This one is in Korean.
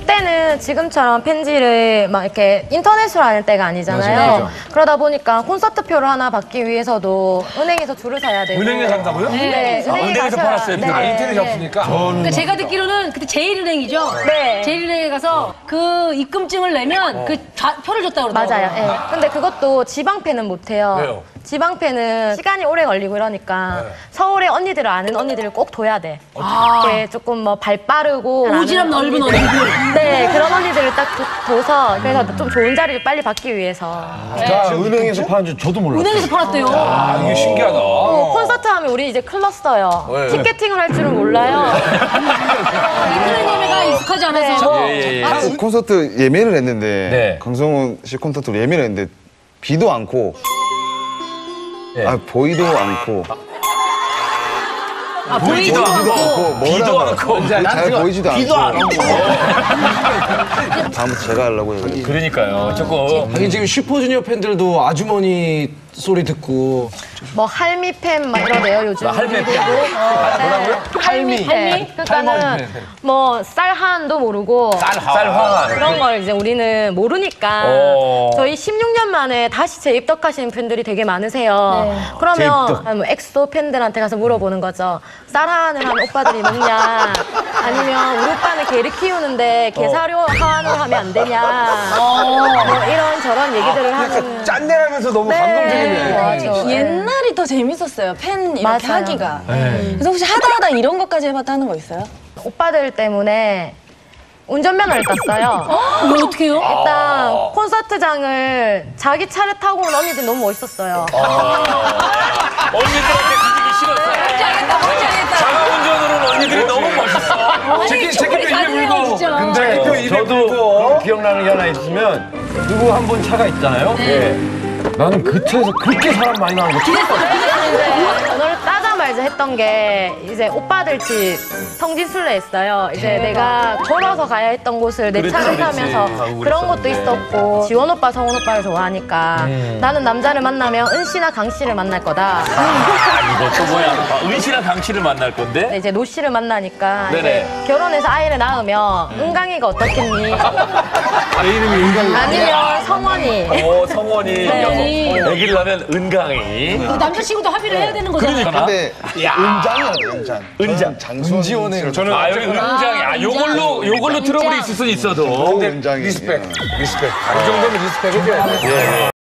그때는 지금처럼 편지를 막 이렇게 인터넷으로 하는 때가 아니잖아요. 맞아요. 그러다 보니까 콘서트표를 하나 받기 위해서도 은행에서 줄을 서야 되고. 은행에 산다고요? 네, 은행에 은행에서 가셔야- 팔았어요. 네. 아, 인터넷이 없으니까. 그러니까 제가 듣기로는 그때 제일은행이죠. 네. 제일은행에 가서 그 입금증을 내면 그 표를 줬다고 그러더라고요. 맞아요. 예. 근데 그것도 지방패는 못 해요. 왜요? 지방패는 시간이 오래 걸리고 이러니까 서울에 언니들을 아는 언니들을 꼭 둬야 돼. 이렇게 조금 뭐 발 빠르고 오지랖 아는 넓은 언니들. 언니들. 네, 그런 언니들을 딱 둬서 그래서 좀 좋은 자리를 빨리 받기 위해서. 자, 은행에서 파는 줄 저도 몰랐어요. 은행에서 팔았대요. 아, 이게 신기하다. 콘서트 하면 우리 이제 클렀어요. 네. 티켓팅을 할 줄은 몰라요. 인터넷예매가 익숙하지 않아서. 콘서트 예매를 했는데 네. 강성훈 씨 콘서트로 예매를 했는데 비도 않고 보이도 않고 보이지도 않고. 비도 않고. 잘 보이지도 않고 다음부터 제가 하려고요. 그러니까요. 조금. 하긴 지금 슈퍼주니어 팬들도 아주머니 소리 듣고 뭐 할미팬 막 이러네요 요즘. 할매팬. 뭐라고요? 할미팬. 그러니까는 뭐 쌀한도 모르고 쌀황한. 그런 걸 이제 우리는 모르니까 저희 16년 만에 다시 재입덕하시는 팬들이 되게 많으세요. 그러면 뭐 엑소 팬들한테 가서 물어보는 거죠. 쌀한을 하는 오빠들이 있느냐 아니면 우리 오빠는 개를 키우는데 개사료 하한을 하면 안 되냐 뭐 이런 저런 얘기들을 하는. 짠내라면서 너무 네. 감동적이네. 맞아. 옛날이 더 재밌었어요. 팬 이렇게 맞아요. 하기가. 그래서 혹시 하다 이런 것까지 해봤다는 거 있어요? 오빠들 때문에 운전면허를 땄어요. 왜 어떻게 해요? 일단 콘서트장을 자기 차를 타고 온 언니들이 너무 멋있었어요. 언니들한테 뒤지기 싫었어요. 뭔지 알겠다, 뭔지 알겠다. 자가 운전으로는 언니들이 너무 멋있어. 제끼 입에 물고. 진짜. 저도 기억나는 게 하나 있으면 누구 한 분 차가 있잖아요. 나는 그 차에서 그렇게 사람 많이 나온 거 처음 봤어. 번호를 따자마자 했던 게 이제 오빠들 집 성지순례였어요. 이제 내가 걸어서 가야 했던 곳을 내 차를 타면서 그런 것도 있었고 지원 오빠, 성훈 오빠를 좋아하니까 나는 남자를 만나면 은 씨나 강 씨를 만날 거다. 이것도 뭐야? 은씨랑 강씨를 만날 건데? 근데 이제 노 씨를 만나니까 이제 네네. 결혼해서 아이를 낳으면 은강이가 어떻겠니? 이름이 은강이. 아니면 성원이. 성원이 네. 애기를 낳으면 은강이. 남자친구도 합의를 해야 되는 거잖아요. 그러니까. 근데 은장이에요, 은장. 은장. 장수원이에요. 저는 아, 여기 은장이. 아, 요걸로 트러블이 있을 수는 있어도. 은장이. 리스펙. 이 정도면 리스펙 해줘야 돼.